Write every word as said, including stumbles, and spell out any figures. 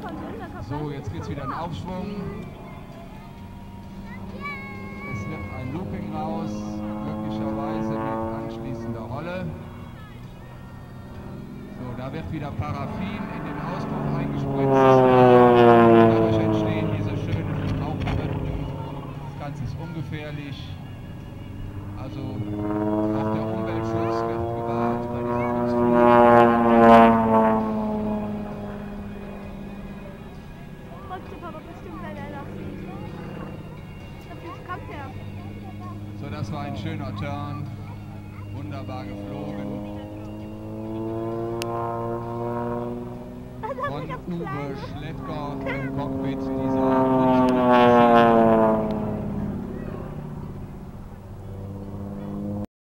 So, jetzt geht es wieder in Aufschwung. Es wird ein Looping raus, möglicherweise mit anschließender Rolle. So, da wird wieder Paraffin in den Auspuff eingespritzt. Dadurch entstehen diese schönen Rauchrippen. Das Ganze ist ungefährlich. Also auch der Umweltschutz wird gewahrt bei diesen Kunstfliegen. So, das war ein schöner Turn. Wunderbar geflogen. Von Uwe Schlettger im Cockpit dieser